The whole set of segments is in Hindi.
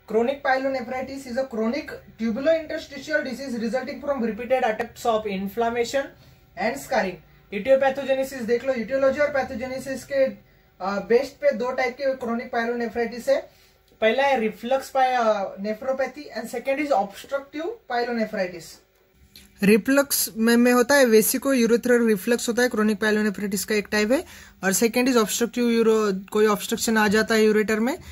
Chronic pyelonephritis is a chronic tubulointerstitial disease resulting from repeated attacks of inflammation and scarring. Etiopathogenesis देख लो, इटियोलॉजी और पैथोजेनेसिस के बेस्ड पे दो टाइप के क्रोनिक पायलोनेफ्राइटिस है. पहला है reflux nephropathy and second is obstructive pyelonephritis. Reflux में होता है वेसिको यूरेथ्रल रिफ्लक्स होता है, क्रोनिक पायलोनेफ्राइटिस का एक टाइप है. और सेकेंड इज ऑब्स्ट्रक्टिव कोई ऑब्स्ट्रक्शन आ जाता है यूरेटर में.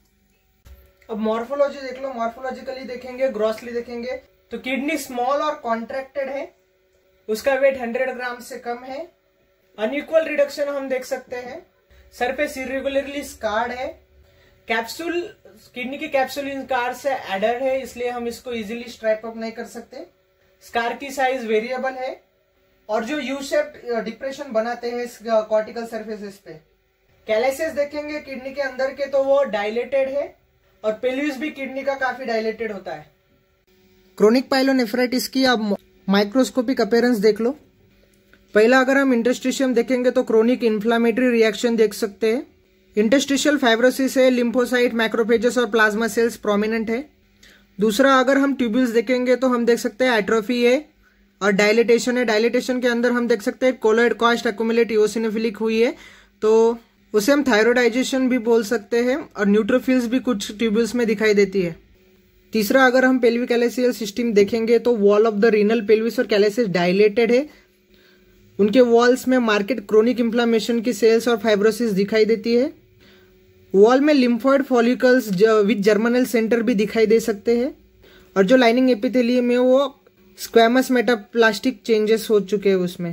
अब मॉर्फोलॉजी देख लो, मॉर्फोलॉजिकली देखेंगे, ग्रॉसली देखेंगे तो किडनी स्मॉल और कॉन्ट्रैक्टेड है, उसका वेट 100 ग्राम से कम है. अनइक्वल रिडक्शन हम देख सकते हैं. सरफेस इरेगुलरली स्कार्ड है. कैप्सूल, किडनी की कैप्सूल इन स्कार से एडर है, इसलिए हम इसको इजीली स्ट्राइप अप नहीं कर सकते. स्कार की साइज वेरिएबल है और जो यू शेप्ड डिप्रेशन बनाते हैं कॉर्टिकल सरफेसेस पे. कैलेसिस देखेंगे किडनी के अंदर के तो वो डायलेटेड है और पेल्विस भी किडनी का काफी डायलेटेड होता है. क्रोनिक पायलोनेफ्राइटिस की आप माइक्रोस्कोपिक अपीयरेंस देख लो. पहला अगर हम इंटरस्टिशियम देखेंगे तो क्रोनिक इन्फ्लामेटरी रिएक्शन देख सकते हैं. इंटरस्टिशियल फाइब्रोसिस है, लिम्फोसाइट, मैक्रोफेजेस और प्लाज्मा सेल्स प्रोमिनेंट है. दूसरा अगर हम ट्यूब्यूल्स देखेंगे तो हम देख सकते हैं एट्रोफी है और डायलेटेशन है. डायलेटेशन के अंदर हम देख सकते हैं कोलॉइड कॉस्ट एक्यूमुलेट इओसिनोफिलिक हुई है, तो उसे हम थायरोडाइजेशन भी बोल सकते हैं. और न्यूट्रोफिल्स भी कुछ ट्यूब्यूल्स में दिखाई देती है. तीसरा अगर हम पेल्विक कैलेसियल सिस्टम देखेंगे तो wall of the renal pelvis और कैलेसिस डायलेटेड है. उनके वॉल्स में मार्केट क्रोनिक इन्फ्लामेशन की सेल्स और फाइब्रोसिस दिखाई देती है. वॉल में lymphoid follicles with germinal centre भी दिखाई दे सकते हैं. और जो लाइनिंग एपिथेलियम है वो स्क्वैमस मेटाप्लास्टिक चेंजेस हो चुके हैं उसमें.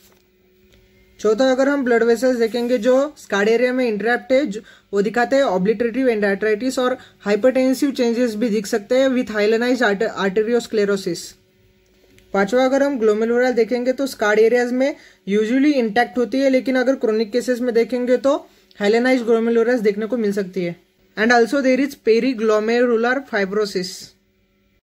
चौथा अगर हम ब्लड वेसल्स देखेंगे जो स्कार्ड एरिया में इंटरैप्ट है, वो दिखाते हैं ऑब्लिटरेटिव एंडार्ट्राइटिस और हाइपरटेंसिव चेंजेस भी दिख सकते हैं विथ हाइलेनाइज्ड आर्टेरियोस्क्लेरोसिस. पांचवा अगर हम ग्लोमेरुलर देखेंगे तो स्कार्ड एरियाज में यूजुअली इंटैक्ट होती है, लेकिन अगर क्रोनिक केसेस में देखेंगे तो हाइलेनाइज्ड ग्लोमेरुलस देखने को मिल सकती है. And also there is periglomerular fibrosis.